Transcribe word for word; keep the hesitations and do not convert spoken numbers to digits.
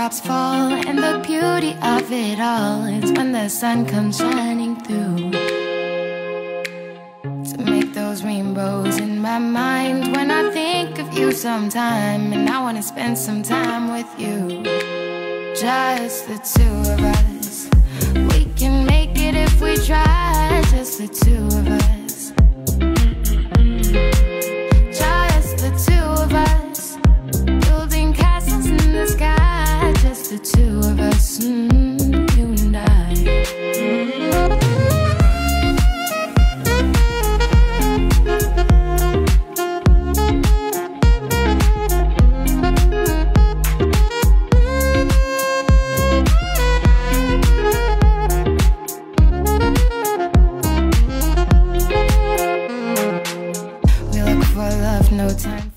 raindrops fall, and the beauty of it all is when the sun comes shining through to make those rainbows in my mind. When I think of you sometime, and I wanna spend some time with you, just the two of us. We can make it if we try, just the two of us. Just the two of us, building castles in the sky, just the two of us, mm, you and I. We look for love, no time.